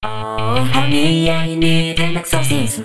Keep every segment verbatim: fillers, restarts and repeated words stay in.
Oh, honey, I need an exorcism.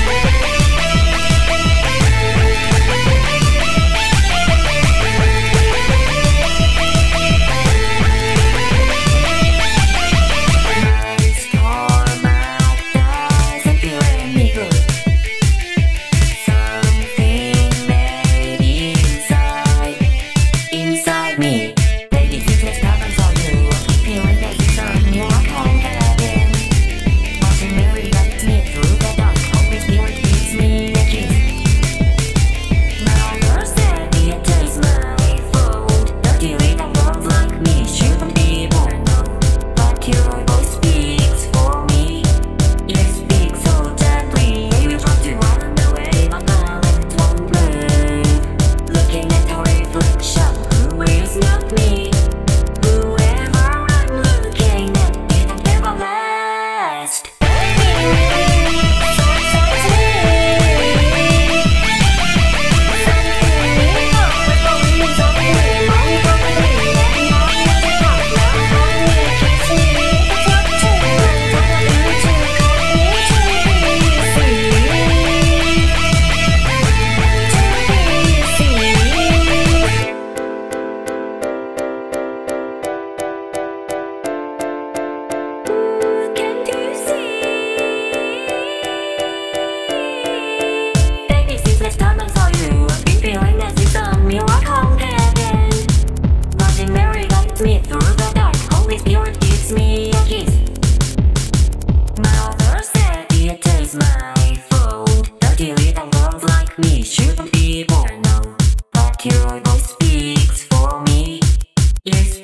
Me through the dark, Holy Spirit gives me a kiss. My mother said it is my fault. Dirty little girls like me shouldn't be born. No, but your voice speaks for me. Yes.